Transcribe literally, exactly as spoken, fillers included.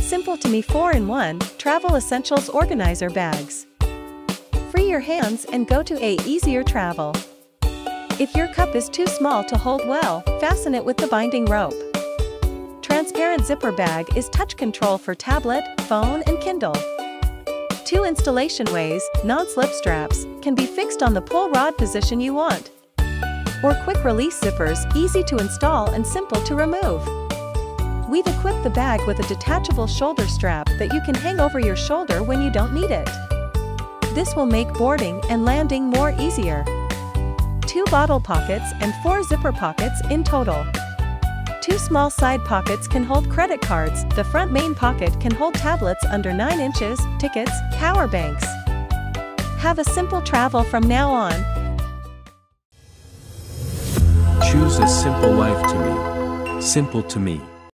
Simple to Me four in one Travel Essentials Organizer Bags. Free your hands and go to a easier travel. If your cup is too small to hold well, fasten it with the binding rope. Transparent zipper bag is touch control for tablet, phone and Kindle. Two installation ways, non-slip straps, can be fixed on the pull rod position you want. Or quick release zippers, easy to install and simple to remove. We've equipped the bag with a detachable shoulder strap that you can hang over your shoulder when you don't need it. This will make boarding and landing more easier. Two bottle pockets and four zipper pockets in total. Two small side pockets can hold credit cards. The front main pocket can hold tablets under nine inches, tickets, power banks. Have a simple travel from now on. Choose a simple life to me. Simple to me.